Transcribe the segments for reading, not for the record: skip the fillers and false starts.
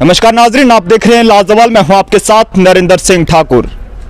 नमस्कार नाजरीन, आप देख रहे हैं लाजवाल। मैं हूं आपके साथ नरेंद्र सिंह ठाकुर।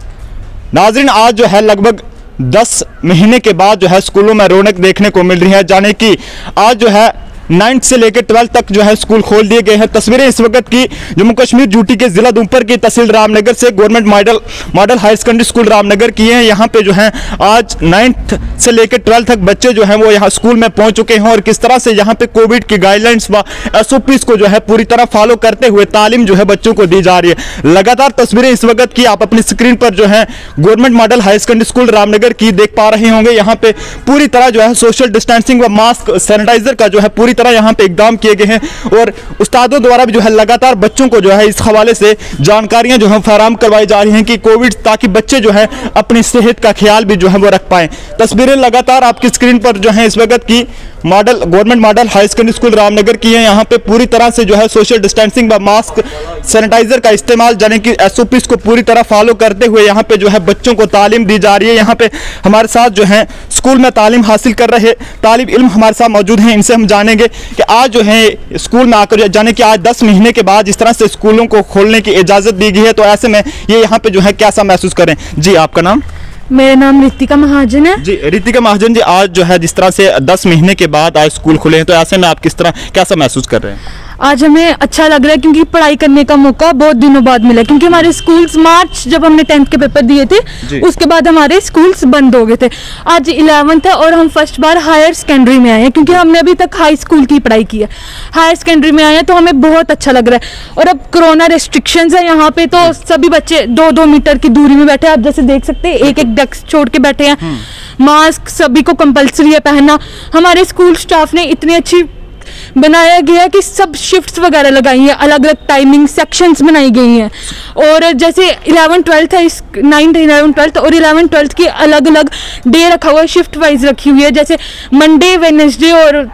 नाजरीन, आज जो है लगभग 10 महीने के बाद जो है स्कूलों में रौनक देखने को मिल रही है। जाने कि आज जो है 9th से लेकर 12th तक जो है स्कूल खोल दिए गए हैं। तस्वीरें इस वक्त की जम्मू कश्मीर यूटी के जिला उधमपुर की तहसील रामनगर से government model higher secondary school Ramnagar की हैं। यहाँ पे जो है आज 9th से लेकर 12th तक बच्चे जो हैं वो यहाँ स्कूल में पहुंच चुके हैं और किस तरह से यहाँ पे कोविड की गाइडलाइंस व SOPs को जो है पूरी तरह फॉलो करते हुए तालीम जो है बच्चों को दी जा रही है। लगातार तस्वीरें इस वक्त की आप अपनी स्क्रीन पर जो है government model higher secondary school Ramnagar की देख पा रहे होंगे। यहाँ पे पूरी तरह जो है सोशल डिस्टेंसिंग व मास्क सैनिटाइजर का जो है पूरी तरह यहाँ पे इकदाम किए गए हैं और उस्तादों द्वारा भी जो है लगातार बच्चों को जो है इस हवाले से जानकारियां जो है फराहम करवाई जा रही हैं कि कोविड, ताकि बच्चे जो है अपनी सेहत का ख्याल भी जो है वो रख पाएं। तस्वीरें लगातार आपकी स्क्रीन पर जो है इस वक्त की government model higher secondary school Ramnagar की है। यहाँ पे पूरी तरह से जो है सोशल डिस्टेंसिंग व मास्क सैनिटाइजर का इस्तेमाल यानी कि SOPs को पूरी तरह फॉलो करते हुए यहाँ पे जो है बच्चों को तालीम दी जा रही है। यहाँ पे हमारे साथ जो है स्कूल में तालीम हासिल कर रहे तालिब इल्म हमारे साथ मौजूद हैं। इनसे हम जानेंगे कि आज जो है स्कूल में आकर जाने कि आज 10 महीने के बाद इस तरह से स्कूलों को खोलने की इजाज़त दी गई है, तो ऐसे में ये यहाँ पे जो है कैसा महसूस करें। जी, आपका नाम? मेरा नाम रितिका महाजन है। जी रितिका महाजन जी, आज जो है जिस तरह से 10 महीने के बाद आज स्कूल खुले हैं, तो ऐसे में आप किस तरह कैसा महसूस कर रहे हैं? आज हमें अच्छा लग रहा है क्योंकि पढ़ाई करने का मौका बहुत दिनों बाद मिला, क्योंकि हमारे स्कूल्स मार्च जब हमने 10th के पेपर दिए थे उसके बाद हमारे स्कूल्स बंद हो गए थे। आज 11th है और हम फर्स्ट बार हायर सेकेंडरी में आए हैं, क्योंकि हमने अभी तक हाई स्कूल की पढ़ाई की है। हायर सेकेंडरी में आए हैं तो हमें बहुत अच्छा लग रहा है। और अब कोरोना रेस्ट्रिक्शंस है यहाँ पे, तो सभी बच्चे 2-2 मीटर की दूरी में बैठे हैं। आप जैसे देख सकते हैं एक डेस्क छोड़ के बैठे हैं। मास्क सभी को कंपलसरी है पहनना। हमारे स्कूल स्टाफ ने इतनी अच्छी बनाया गया कि सब शिफ्ट्स वगैरह लगाई हैं, अलग अलग टाइमिंग सेक्शंस बनाई गई हैं। और जैसे 11th 12th है, 9th 11th 12th और 11th 12th की अलग अलग डे रखा हुआ है, शिफ्ट वाइज रखी हुई है। जैसे मंडे वेडनेसडे और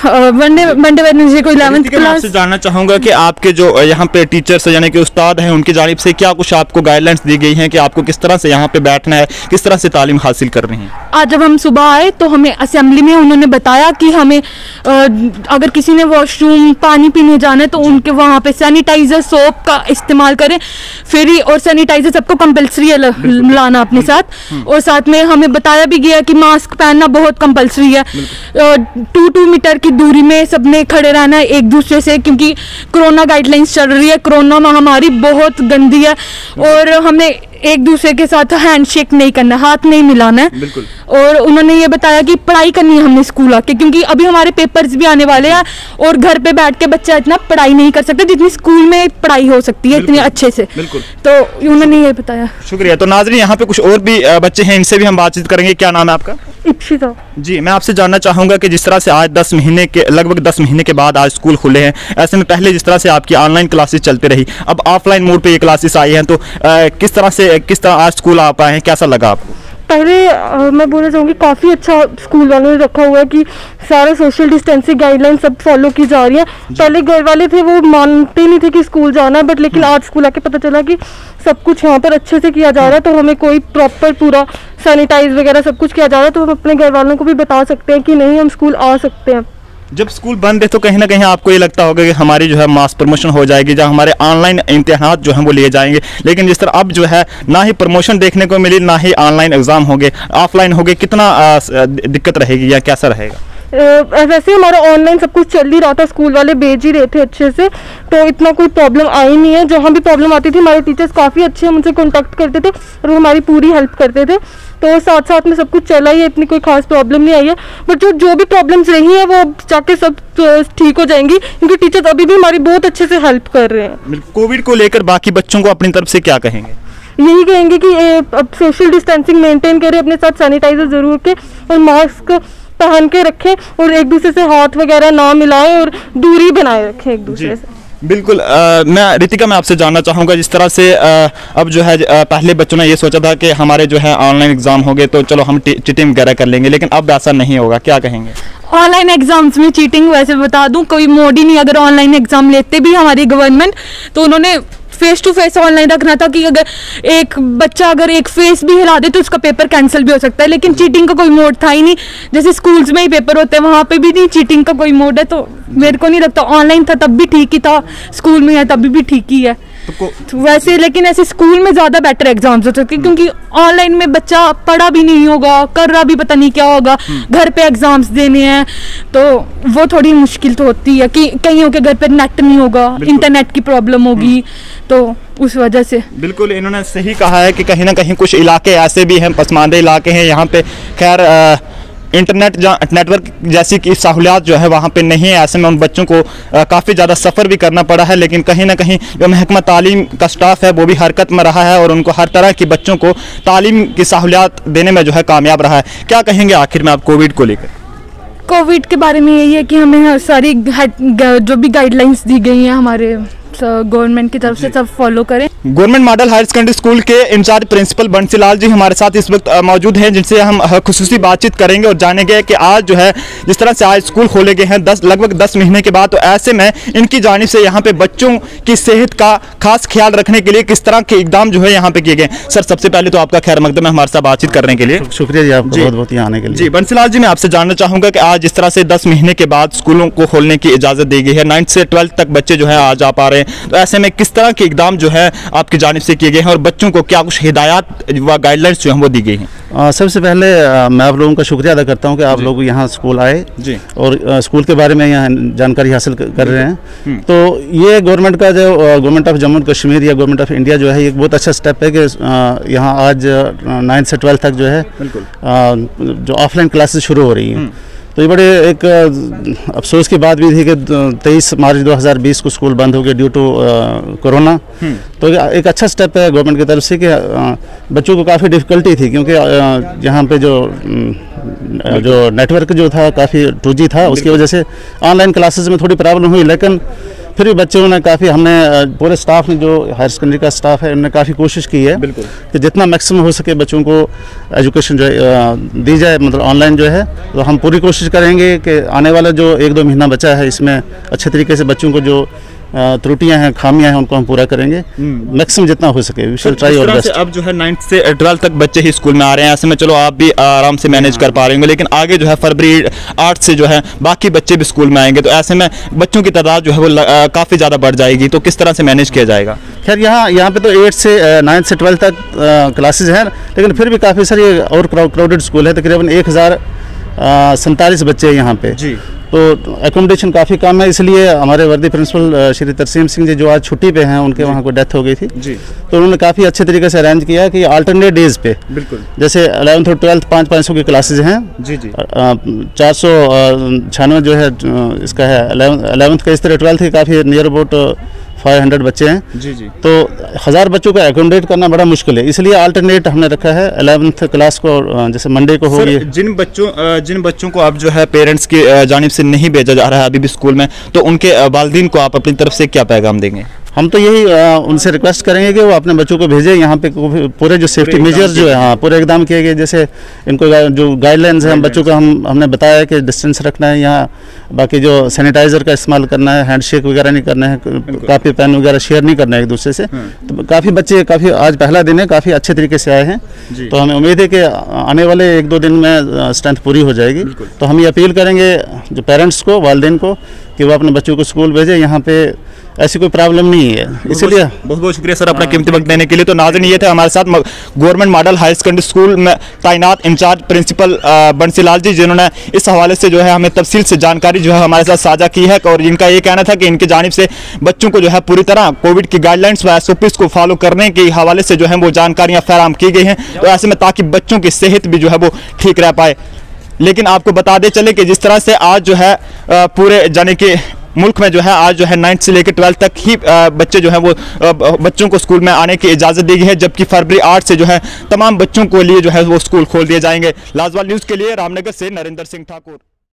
मंडे वेडनेसडे को 11th क्लास। जानना चाहूंगा कि आपके जो यहाँ पे टीचर्स यानी कि उस्ताद हैं उनकी जानिब से क्या कुछ आपको गाइडलाइंस दी गई हैं कि आपको किस तरह से यहाँ पे बैठना है, किस तरह से तालीम हासिल कर रही हैं? आज जब हम सुबह आए तो हमें असेंबली में उन्होंने बताया कि हमें अगर किसी ने वॉशरूम पानी पीने जाना है तो उनके वहाँ पे सैनिटाइजर सोप का इस्तेमाल करें फ्री, और सैनिटाइजर सबको कंपलसरी है लाना अपने साथ। और साथ में हमें बताया भी गया कि मास्क पहनना बहुत कंपलसरी है। 2-2 मीटर की दूरी में सबने खड़े रहना है एक दूसरे से, क्योंकि कोरोना गाइडलाइंस चल रही है। कोरोना महामारी बहुत गंदी है और हमें एक दूसरे के साथ हैंडशेक नहीं करना, हाथ नहीं मिलाना है। और उन्होंने ये बताया कि पढ़ाई करनी है हमने स्कूल आके, क्योंकि अभी हमारे पेपर्स भी आने वाले हैं और घर पे बैठ के बच्चा इतना पढ़ाई नहीं कर सकता जितनी स्कूल में पढ़ाई हो सकती है इतनी अच्छे से। तो उन्होंने ये बताया। शुक्रिया। तो नाज़रीन, यहाँ पे कुछ और भी बच्चे हैं, इनसे भी हम बातचीत करेंगे। क्या नाम है आपका? इप्सिता। जी, मैं आपसे जानना चाहूंगा कि जिस तरह से आज लगभग 10 महीने के बाद आज स्कूल खुले हैं, ऐसे में पहले जिस तरह से आपकी ऑनलाइन क्लासेस चलती रही, अब ऑफलाइन मोड पे ये क्लासेस आई हैं, तो किस तरह आज स्कूल आ पाए हैं, कैसा लगा आपको? पहले मैं बोलना चाहूँगी काफ़ी अच्छा स्कूल वालों ने रखा हुआ है कि सारा सोशल डिस्टेंसिंग गाइडलाइन सब फॉलो की जा रही है। पहले घर वाले थे वो मानते नहीं थे कि स्कूल जाना है, बट लेकिन आज स्कूल आके पता चला कि सब कुछ यहाँ पर अच्छे से किया जा रहा है। तो हमें कोई प्रॉपर पूरा सैनिटाइज वगैरह सब कुछ किया जा रहा है, तो हम अपने घर वालों को भी बता सकते हैं कि नहीं हम स्कूल आ सकते हैं। जब स्कूल बंद है तो कहीं ना कहीं आपको ये लगता होगा कि हमारी जो है मास प्रमोशन हो जाएगी, जहाँ हमारे ऑनलाइन इम्तिहान जो हैं वो लिए जाएंगे, लेकिन जिस तरह अब जो है ना ही प्रमोशन देखने को मिली, ना ही ऑनलाइन एग्जाम होंगे, ऑफलाइन होंगे, कितना दिक्कत रहेगी या कैसा रहेगा? वैसे हमारा ऑनलाइन सब कुछ चल ही रहा था, स्कूल वाले भेज ही रहे थे अच्छे से, तो इतना कोई प्रॉब्लम आई नहीं है। जहाँ भी प्रॉब्लम आती थी हमारे टीचर्स काफ़ी अच्छे हमसे कांटेक्ट करते थे और वो हमारी पूरी हेल्प करते थे। तो साथ साथ में सब कुछ चला ही है, इतनी कोई खास प्रॉब्लम नहीं आई है। बट जो भी प्रॉब्लम्स रही हैं वो जाके सब ठीक हो जाएंगी, क्योंकि टीचर्स अभी भी हमारी बहुत अच्छे से हेल्प कर रहे हैं। कोविड को लेकर बाकी बच्चों को अपनी तरफ से क्या कहेंगे? यही कहेंगे कि अब सोशल डिस्टेंसिंग मेंटेन करें, अपने साथ सैनिटाइजर जरूर के और मास्क पहन के रखें और एक दूसरे से हाथ वगैरह ना मिलाएं और दूरी बनाए रखें एक दूसरे से। बिल्कुल। मैं रितिका, मैं आपसे जानना चाहूँगा जिस तरह से अब जो है पहले बच्चों ने ये सोचा था कि हमारे जो है ऑनलाइन एग्जाम हो गए तो चलो हम चीटिंग वगैरह कर लेंगे, लेकिन अब ऐसा नहीं होगा, क्या कहेंगे? ऑनलाइन एग्जाम्स में चीटिंग वैसे बता दूं कोई मोड ही नहीं। अगर ऑनलाइन एग्जाम लेते भी हमारी गवर्नमेंट तो उन्होंने फेस टू फेस ऑनलाइन रखना था कि अगर एक बच्चा अगर एक फेस भी हिला दे तो उसका पेपर कैंसिल भी हो सकता है, लेकिन चीटिंग का कोई मोड था ही नहीं। जैसे स्कूल्स में ही पेपर होते हैं वहाँ पे भी नहीं चीटिंग का कोई मोड है, तो मेरे को नहीं लगता ऑनलाइन था तब भी ठीक ही था, स्कूल में है तभी भी ठीक ही है। तो वैसे लेकिन ऐसे स्कूल में ज़्यादा बेटर एग्जाम्स हो सकते, क्योंकि ऑनलाइन में बच्चा पढ़ा भी नहीं होगा, कर रहा भी पता नहीं क्या होगा, घर पे एग्जाम्स देने हैं, तो वो थोड़ी मुश्किल तो होती है कि कईयों के घर पे नेट नहीं होगा, इंटरनेट की प्रॉब्लम होगी, तो उस वजह से। बिल्कुल इन्होंने सही कहा है कि कहीं ना कहीं कुछ इलाके ऐसे भी हैं, पसमानदे इलाके हैं, यहाँ पे खैर इंटरनेट नेटवर्क जैसी की सहूलियात जो है वहाँ पे नहीं है। ऐसे में उन बच्चों को काफ़ी ज़्यादा सफ़र भी करना पड़ा है, लेकिन कहीं ना कहीं जो महकमा तालीम का स्टाफ है वो भी हरकत में रहा है और उनको हर तरह की बच्चों को तालीम की सहूलियात देने में जो है कामयाब रहा है। क्या कहेंगे आखिर में आप कोविड को लेकर? कोविड के बारे में यही है कि हमें सारी जो भी गाइडलाइंस दी गई हैं हमारे गवर्नमेंट की तरफ से सब फॉलो करें। Government model higher secondary school के इंचार्ज प्रिंसिपल बंसीलाल जी हमारे साथ इस वक्त मौजूद हैं, जिनसे हम खुसूसी बातचीत करेंगे और जानेंगे कि आज जो है जिस तरह से आज स्कूल खोले गए हैं लगभग 10 महीने के बाद, तो ऐसे में इनकी जानिब से यहाँ पे बच्चों की सेहत का खास ख्याल रखने के लिए किस तरह के इकदाम जो है यहाँ पे किए गए। सर सबसे पहले तो आपका खैर मकदम है हमारे साथ बातचीत करने के लिए। शुक्रिया जी, आपको बहुत बहुत यहाँ आने के लिए। जी बंसीलाल जी, मैं आपसे जानना चाहूँगा कि आज जिस तरह से 10 महीने के बाद स्कूलों को खोलने की इजाज़त दी गई है, 9th से 12th तक बच्चे जो है आ जा पा रहे हैं, तो ऐसे में किस तरह के इकदाम जो है आपकी जानिब से किए गए हैं और बच्चों को क्या कुछ हिदायत व गाइडलाइंस जो हैं वो दी गई हैं? सबसे पहले मैं आप लोगों का शुक्रिया अदा करता हूं कि आप लोग यहाँ स्कूल आए जी और स्कूल के बारे में यहाँ जानकारी हासिल कर रहे हैं। तो ये गवर्नमेंट का जो government of Jammu and Kashmir या गवर्नमेंट ऑफ इंडिया जो है एक बहुत अच्छा स्टेप है कि यहाँ आज 9th से 12th तक जो है जो ऑफलाइन क्लासेस शुरू हो रही हैं। तो ये बड़े एक अफसोस की बात भी थी कि 23 मार्च 2020 को स्कूल बंद हो गए ड्यू टू कोरोना। तो एक अच्छा स्टेप है गवर्नमेंट की तरफ से कि बच्चों को काफ़ी डिफ़िकल्टी थी, क्योंकि यहाँ पे जो नेटवर्क जो था काफ़ी 2G था, उसकी वजह से ऑनलाइन क्लासेस में थोड़ी प्रॉब्लम हुई, लेकिन फिर भी बच्चों ने काफ़ी, हमने पूरे स्टाफ ने जो हायर सेकेंडरी का स्टाफ है उन्होंने काफ़ी कोशिश की है कि जितना मैक्सिमम हो सके बच्चों को एजुकेशन जो है दी जाए, मतलब ऑनलाइन जो है। तो हम पूरी कोशिश करेंगे कि आने वाला जो 1-2 महीना बचा है इसमें अच्छे तरीके से बच्चों को जो त्रुटियां हैं, खामियां हैं, उनको हम पूरा करेंगे मैक्सिमम जितना हो सके। We shall try our best. अब जो है 9th से 12th तक बच्चे ही स्कूल में आ रहे हैं, ऐसे में चलो आप भी आराम से मैनेज कर पा रहे होंगे, लेकिन आगे जो है फरवरी 8 से जो है बाकी बच्चे भी स्कूल में आएंगे, तो ऐसे में बच्चों की तादाद जो है वो काफ़ी ज़्यादा बढ़ जाएगी, तो किस तरह से मैनेज किया जाएगा? खैर यहाँ पे तो 9th से 12th तक क्लासेज हैं, लेकिन फिर भी काफ़ी सारी और क्राउडेड स्कूल है, तकरीबन 1047 बच्चे यहाँ पे जी। तो एकोमोडेशन काफ़ी कम है, इसलिए हमारे वर्दी प्रिंसिपल श्री तरसीम सिंह जी जो आज छुट्टी पे हैं, उनके वहाँ को डेथ हो गई थथी जी। तो उन्होंने काफ़ी अच्छे तरीके से अरेंज किया कि अल्टरनेट डेज पे बिल्कुल, जैसे 11th और 12th 500 की क्लासेज हैं जी जी। 496 जो है इसका है 11th का, इस तरह 12th की काफ़ी नियर अबाउट 500 बच्चे हैं जी जी। तो 1000 बच्चों को एकोमोडेट करना बड़ा मुश्किल है, इसलिए अल्टरनेट हमने रखा है 11th क्लास को, जैसे मंडे को होगी। जिन बच्चों को अब जो है पेरेंट्स की जानिब से नहीं भेजा जा रहा है अभी भी स्कूल में, तो उनके वालिदैन को आप अपनी तरफ से क्या पैगाम देंगे? हम तो यही उनसे रिक्वेस्ट करेंगे कि वो अपने बच्चों को भेजें। यहाँ पे पूरे जो सेफ्टी मेजर्स जो है, हाँ पूरे एकदम किए गए, जैसे इनको जो गाइडलाइंस है, हम बच्चों को हमने बताया है कि डिस्टेंस रखना है, यहाँ बाकी जो सैनिटाइज़र का इस्तेमाल करना है, हैंडशेक वगैरह नहीं करना है, काफ़ी पेन वगैरह शेयर नहीं करना है एक दूसरे से। तो काफ़ी बच्चे आज पहला दिन है, काफ़ी अच्छे तरीके से आए हैं, तो हमें उम्मीद है कि आने वाले 1-2 दिन में स्ट्रेंथ पूरी हो जाएगी। तो हम ये अपील करेंगे जो पेरेंट्स को, वालिदैन को, कि वो अपने बच्चों को स्कूल भेजें, यहाँ पे ऐसी कोई प्रॉब्लम नहीं है। इसलिए बहुत बहुत शुक्रिया सर अपना कीमती वक्त देने के लिए। तो नाज़रीन, ये थे हमारे साथ government model higher secondary school में तैनात इंचार्ज प्रिंसिपल बंसीलाल जी, जिन्होंने इस हवाले से जो है हमें तफसील से जानकारी जो है हमारे साथ साझा की है, और इनका ये कहना था कि इनकी जानिब से बच्चों को जो है पूरी तरह कोविड की गाइडलाइंस व SOPs को फॉलो करने के हवाले से जो है वो जानकारियाँ फराहम की गई हैं, तो ऐसे में ताकि बच्चों की सेहत भी जो है वो ठीक रह पाए। लेकिन आपको बता दें चले कि जिस तरह से आज जो है पूरे जाने के मुल्क में जो है आज जो है 9th से लेकर 12th तक ही बच्चे जो है वो बच्चों को स्कूल में आने की इजाज़त दी गई है, जबकि फरवरी 8 से जो है तमाम बच्चों को लिए जो है वो स्कूल खोल दिए जाएंगे। लाजवाब न्यूज़ के लिए रामनगर से नरेंद्र सिंह ठाकुर।